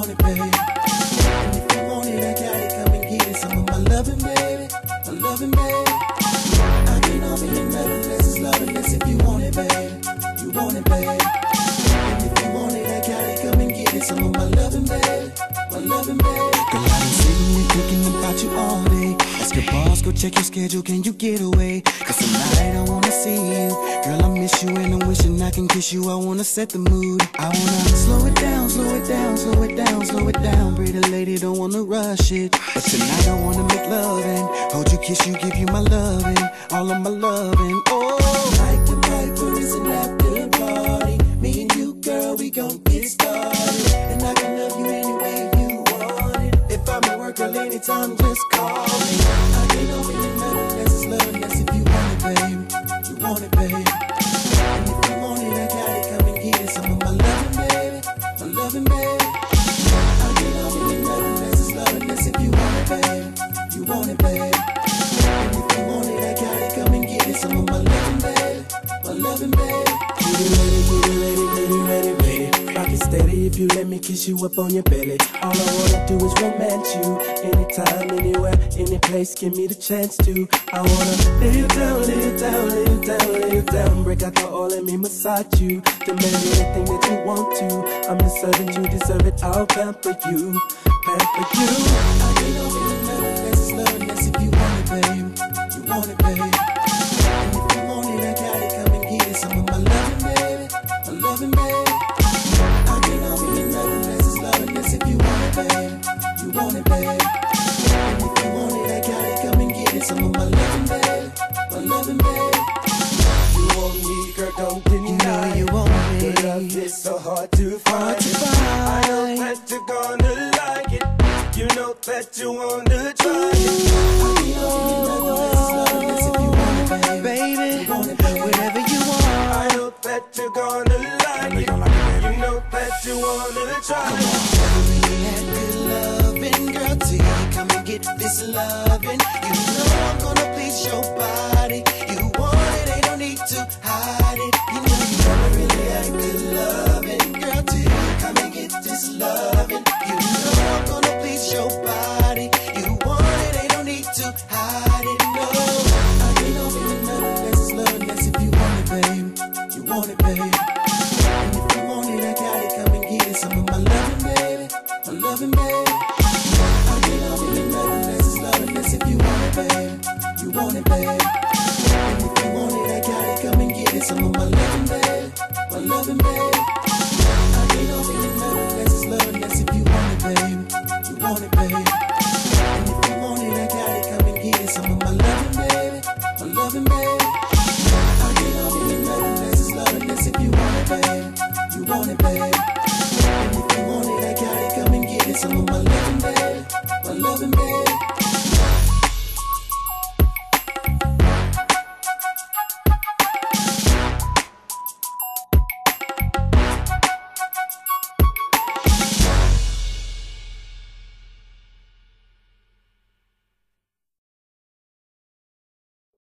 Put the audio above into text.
want it, babe. And if you want it, I got it, come and get it. Some of my loving, baby, my loving, baby. I can't offer you nothing less, it's love unless if you want it, babe. You want it, babe. And if you want it, I got it, come and get it. Some of my loving, baby, my loving, baby. Girl, I've been sitting here thinking about you all day. Ask your boss, go check your schedule, can you get away? Cause tonight I wanna see you. Girl, I miss you and I'm wishing I can kiss you. I wanna set the mood. I wanna slow it down, slow it down, slow it down, slow it down. Pretty lady, don't wanna rush it. But tonight I wanna make love and hold you, kiss you, give you my loving, all of my loving. Oh, like the Piper is an after party. Me and you, girl, we gon' get started. And I can love you any way you want it. If I'm at work, girl, anytime, just call me. I can't offer you nothing less, it's love unless if you want it, babe. You want it, babe. And if you want it, I got it, come and get it. Some of my loving, baby, my loving, baby. I can't offer you nothing less, it's love unless if you want it, babe. You want it, babe. And if you want it, I got it, come and get it. Some of my loving, baby, my loving, baby. Get it ready, get it ready, get it ready, ready. Rock it steady if you let me kiss you up on your belly. All I wanna do is romance you. Anytime, anywhere, any place, give me the chance to. I wanna lay you down, lay you down, lay you down, lay you down. Break out the oil, let me massage you. Demand anything that you want to. I'm the servant, you deserve it. I'll pamper you, pamper you. I can't offer you nothing less, it's love unless if you want it, babe. You want it, babe. And if you want it, I got it, come and get it. Some of my loving, baby, my loving, baby. I can't offer you nothing less, it's love unless if you want it, babe. You want it, babe. And if you want it, I got it, come and get it. Some of my loving, baby, my loving, baby. You want me, girl, don't deny. You want me. Your love is so hard to find. I know that you're gonna like it. You know that you wanna try it. I can't offer you nothing less, it's love unless if you want it, baby. You want it, baby. Whatever you want. I know that you're gonna like it. You know that you wanna try it. Come on, we had good loving, girl, till you come and get this loving. You know I'm gonna please your body. You want it, ain't no need to hide it. You know you never really had good loving, girl, till you come and get this loving. You know I'm gonna please your body. You want it, ain't no need to hide it. No, I can't offer you nothing less, it's love unless if you want it, babe. You want it, babe. And if you want it, I got it, come and get it. Some of my loving, baby, my loving, baby. I can't offer you nothing less, it's love unless if you want it, babe. You want it, babe. And if you want it, I got it, come and get it. Some of my loving, baby, my loving, baby. I can't offer you nothing less, it's love unless if you want it, babe. You want it, babe. And if you want it, I got it, come and get it. Some of my loving, baby, my loving, baby. I can't offer you nothing less, it's love unless if you want it, babe. You want it, babe.